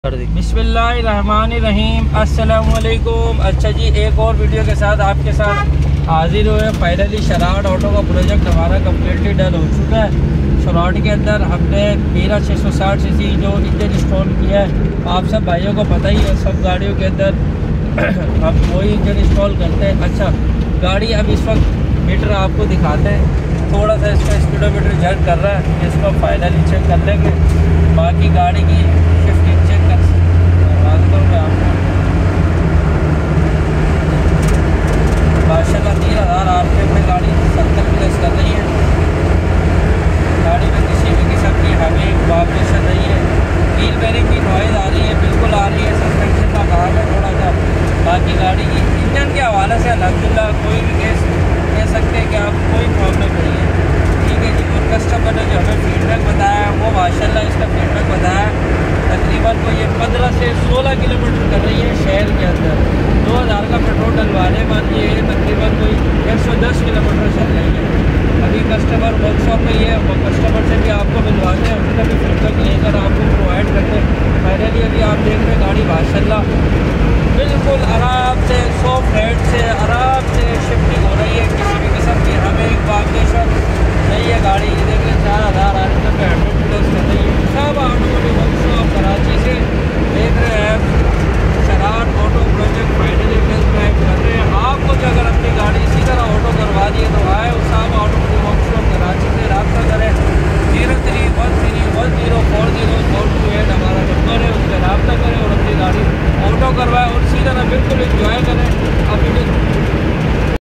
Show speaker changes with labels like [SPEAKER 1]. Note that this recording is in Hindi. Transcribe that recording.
[SPEAKER 1] बिस्मिल्लाहिर्रहमानिर्रहीम, अस्सलामुअलैकुम। अच्छा जी, एक और वीडियो के साथ आपके साथ हाजिर हुए। फाइनली शराट ऑटो का प्रोजेक्ट हमारा कम्प्लीटली डन हो चुका है। शराट के अंदर हमने 13,660 सीसी जो इंजन इंस्टॉल किया है, आप सब भाइयों को पता ही है, सब गाड़ियों के अंदर हम वही इंजन इंस्टॉल करते हैं। अच्छा, गाड़ी अब इस वक्त मीटर आपको दिखाते हैं, थोड़ा सा इसका स्पीडोमीटर जर्क कर रहा है, इसको फाइनली चेक कर लेंगे। बाकी गाड़ी की शिफ्टिंग चेक कर मैं आपको माशाल्लाह 3,000 RPM में गाड़ी 70 प्लस कर रही है। गाड़ी में किसी भी किस्म की हमें वाइब्रेशन नहीं है। व्हील बेरिंग की नॉइज़ आ रही है, बिल्कुल आ रही है। सस्पेंशन का काम है थोड़ा सा। बाकी गाड़ी की इंजन के हवाले से अल्हम्दुलिल्लाह कोई भी केस कह सकते हैं कि आप कोई प्रॉब्लम नहीं है। ठीक है जी। और कस्टमर ने जो हमें फीडबैक बताया वो माशाल्लाह इसका फीडबैक बताया, तकरीबन को ये 15 से 16 किलोमीटर कर रही है शहर के अंदर। 2000 का पेट्रोल डलवाने बाद ये तकरीबन कोई 110 किलोमीटर चल रही है। अभी कस्टमर वर्कशॉप में ही है, वो कस्टमर से भी आपको मिलवाते हैं।